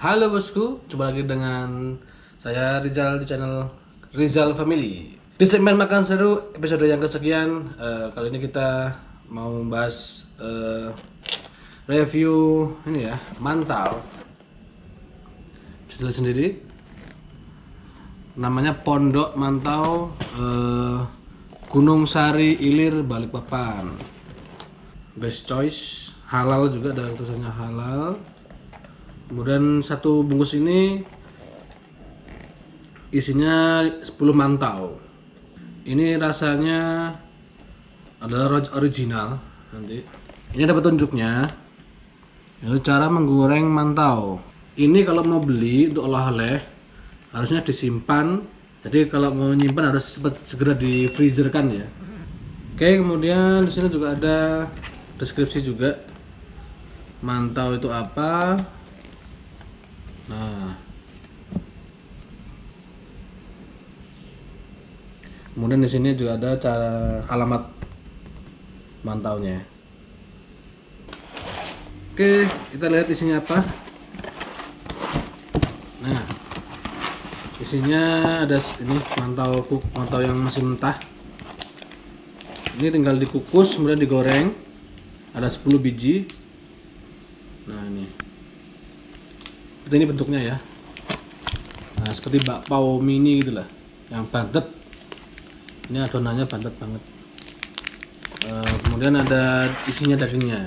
Halo bosku, jumpa lagi dengan saya Rizal di channel Rizal Family. Di segmen makan seru episode yang kesekian, kali ini kita mau membahas review ini ya, mantau. Judul sendiri, namanya Pondok Mantau Gunung Sari Ilir Balikpapan. Best choice, halal juga, ada tulisannya halal. Kemudian satu bungkus ini isinya 10 mantau. Ini rasanya adalah original nanti. Ini ada petunjuknya. Ini cara menggoreng mantau. Ini kalau mau beli untuk oleh-oleh harusnya disimpan. Jadi kalau mau nyimpan harus segera di freezer kan ya. Oke, kemudian di sini juga ada deskripsi juga. Mantau itu apa? Nah, kemudian di sini juga ada cara alamat mantaunya. Oke, kita lihat isinya apa. Nah, isinya ada ini mantau yang masih mentah. Ini tinggal dikukus kemudian digoreng. Ada 10 biji. Nah, ini bentuknya ya. Nah, seperti bakpao mini gitulah, yang bantet. Ini adonannya bantet banget. Kemudian ada isinya dagingnya.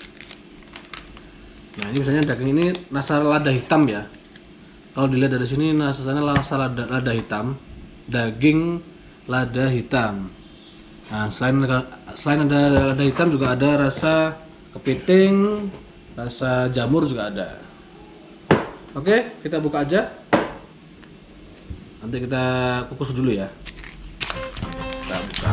Nah, ini biasanya daging ini rasa lada hitam ya. Kalau dilihat dari sini rasanya rasa lada hitam, daging lada hitam. Nah, selain ada lada hitam juga ada rasa kepiting, rasa jamur juga ada. Oke, kita buka aja. Nanti kita kukus dulu ya. Kita buka.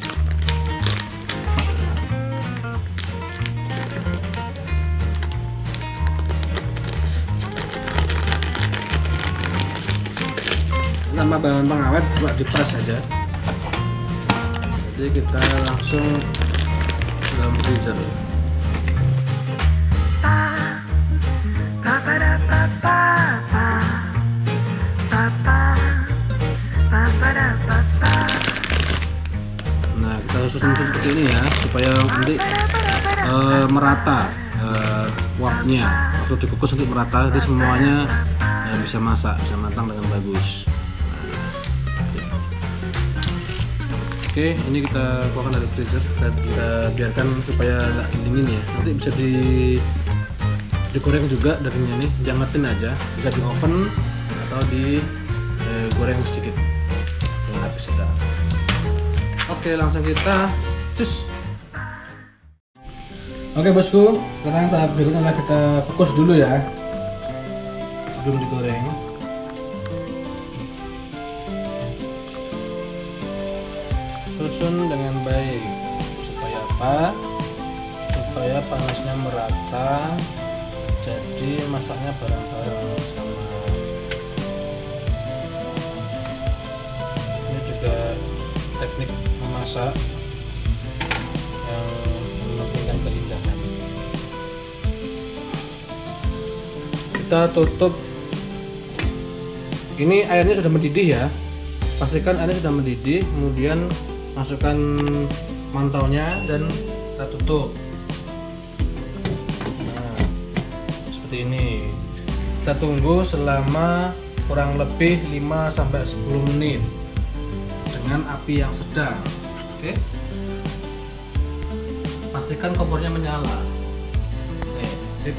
Nama bahan pengawet buat diperas saja. Jadi kita langsung dalam freezer. Nah, kita susun seperti ini ya, supaya nanti merata uapnya. Waktu dikukus nanti merata, jadi semuanya bisa masak, bisa matang dengan bagus. Oke, ini kita keluarkan dari freezer, kita biarkan supaya nggak dingin ya. Nanti bisa digoreng juga dagingnya nih, diangetin aja, bisa di oven atau digoreng sedikit dengan api sedang. Oke, langsung kita cus. Oke bosku, sekarang tahap berikutnya adalah kita kukus dulu ya sebelum digoreng. Susun dengan baik supaya apa? Supaya panasnya merata, jadi masaknya bareng-bareng sama. Ini juga teknik memasak yang mementingkan keindahan. Kita tutup. Ini airnya sudah mendidih ya. Pastikan airnya sudah mendidih, kemudian masukkan mantaunya dan kita tutup. Nah, seperti ini. Kita tunggu selama kurang lebih 5-10 menit dengan api yang sedang. Oke. Pastikan kompornya menyala. Oke, sip.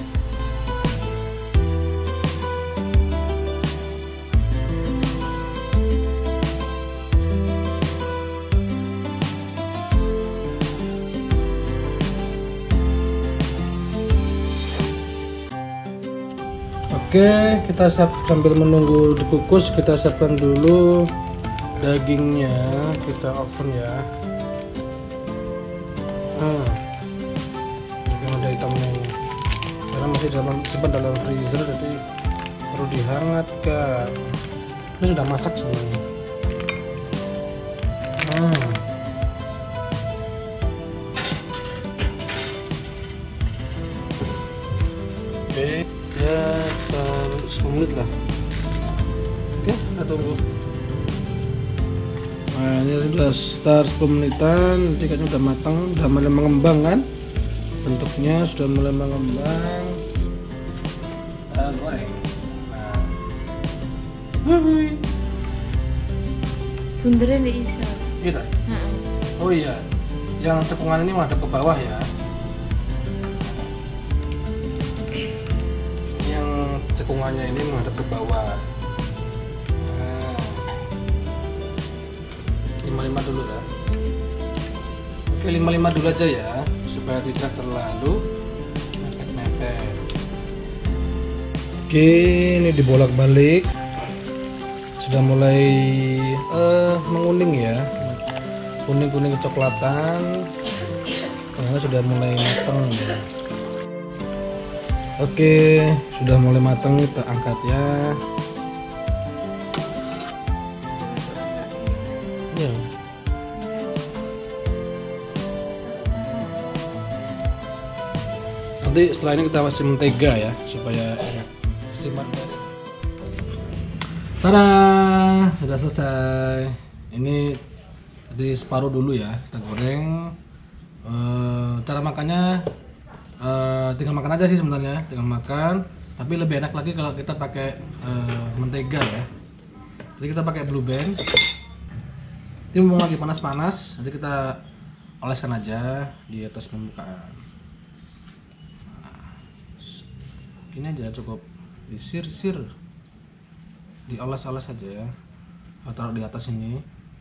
Oke, kita sambil menunggu dikukus, kita siapkan dulu dagingnya, kita oven ya. Daging ada hitamnya ini, karena masih simpan dalam freezer, jadi perlu dihangatkan. Ini sudah masak semuanya. Oke, ya Nah ini sudah sekitar 10 menitan, nanti kayaknya udah matang, udah mulai mengembang kan, bentuknya sudah mulai mengembang. Kita goreng. Bundernya nggak bisa. Gitu. Oh iya, yang cekungan ini menghadap ke bawah ya. Yang cekungannya ini menghadap ke bawah. 55 dulu ya. Oke, 55 dulu aja ya, supaya tidak terlalu mepet-mepet. Oke, ini dibolak-balik. Sudah mulai menguning ya, kuning-kuning kecoklatan, karena sudah mulai matang ya. Oke, sudah mulai matang, kita angkat ya. Ya. Nanti setelah ini kita kasih mentega ya, supaya enak. Tada, sudah selesai. Ini tadi separuh dulu ya, kita goreng. Cara makannya tinggal makan aja sih sebenarnya, tinggal makan. Tapi lebih enak lagi kalau kita pakai mentega ya. Jadi kita pakai Blue Band. Ini mumpung lagi panas-panas, nanti kita oleskan aja di atas permukaan. Nah, ini aja cukup disir-sir, dioles-oles aja ya. Taruh di atas ini.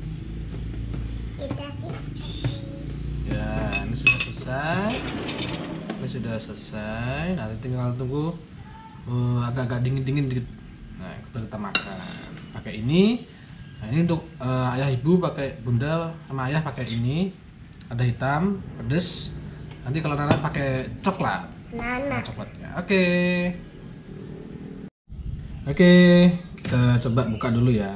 Ya, ini sudah selesai. Ini sudah selesai. Nanti tinggal tunggu agak-agak dingin-dingin dikit. Nah, kita makan. Pakai ini. Nah, ini untuk ayah ibu pakai, bunda sama ayah pakai ini. Ada hitam, pedes. Nanti kalau Nana pakai coklat. Nah, coklatnya. Oke. Oke, kita coba buka dulu ya.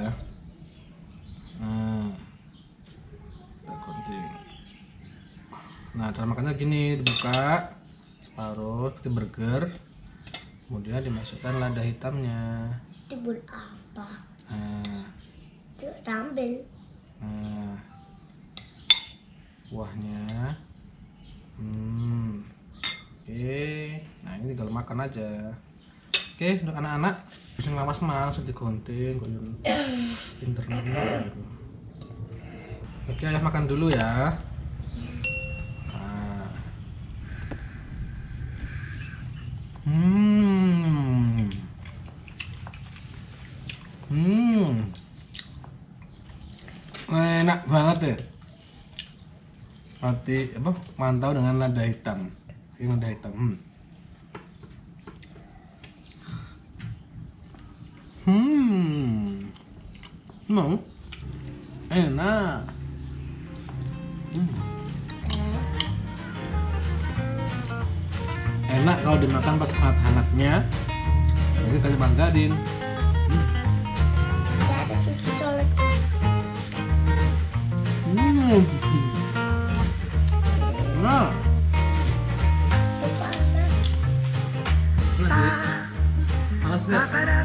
Nah, kita gunting. Nah, cara makannya gini, dibuka separuh, kita burger, kemudian dimasukkan lada hitamnya. Itu buat apa? Nah, Itu sambal. nah, kuahnya. Oke, nah ini tinggal makan aja. Oke, untuk anak-anak bisa ngelawas mah, langsung digunting, pinter-pinter gitu. Oke, ayah makan dulu ya. Enak banget ya. Roti apa? Mantau dengan lada hitam. Ini lada hitam. Mau? Enak. Enak kalau dimakan pas hangat-hangatnya. Jadi kasih manggadin. Ada susu colek. Nah. Panas nggak?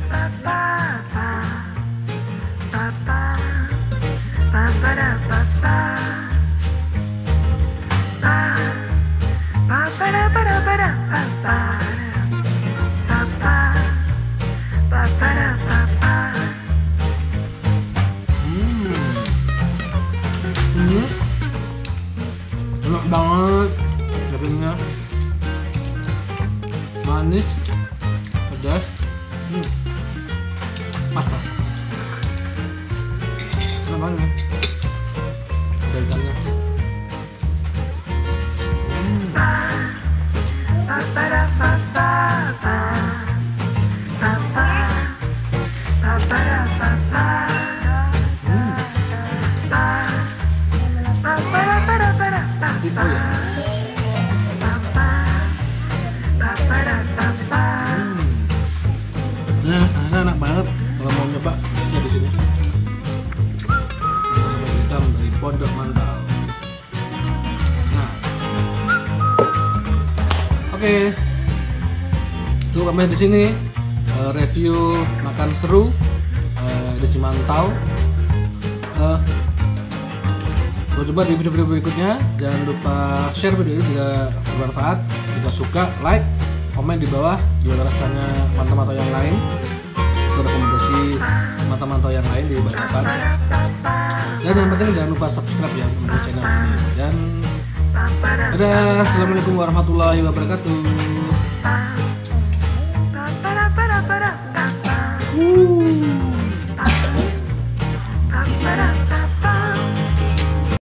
Enak banget dagingnya, manis, pedas, pas lah. Enak banget dagingnya. Oh ya. Nah, enak banget. Kalau mau nyoba ya di sini. Soto hitam dari Pondok Mantau. Nah, oke. Cukup sampai di sini review makan seru di Cimantau. Sampai jumpa di video-video berikutnya. Jangan lupa share video ini jika bermanfaat. Jika suka, like, komen di bawah gimana rasanya mantau-mantau yang lain. Atau rekomendasi mantau-mantau yang lain di Balikpapan. Dan yang penting jangan lupa subscribe ya untuk channel ini. Dan dadah, assalamualaikum warahmatullahi wabarakatuh.